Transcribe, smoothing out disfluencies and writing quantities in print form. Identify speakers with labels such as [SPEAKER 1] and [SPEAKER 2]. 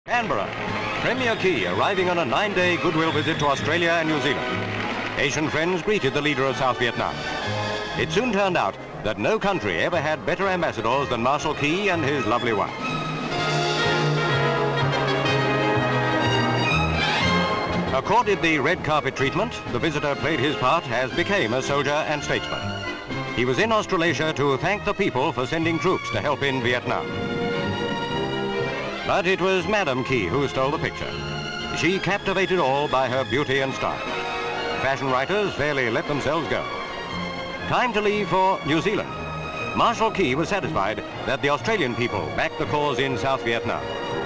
[SPEAKER 1] Canberra, Premier Ky arriving on a 9-day goodwill visit to Australia and New Zealand. Asian friends greeted the leader of South Vietnam. It soon turned out that no country ever had better ambassadors than Marshal Ky and his lovely wife. Accorded the red carpet treatment, the visitor played his part as became a soldier and statesman. He was in Australasia to thank the people for sending troops to help in Vietnam. But it was Madame Ky who stole the picture. She captivated all by her beauty and style. Fashion writers fairly let themselves go. Time to leave for New Zealand. Marshal Ky was satisfied that the Australian people backed the cause in South Vietnam.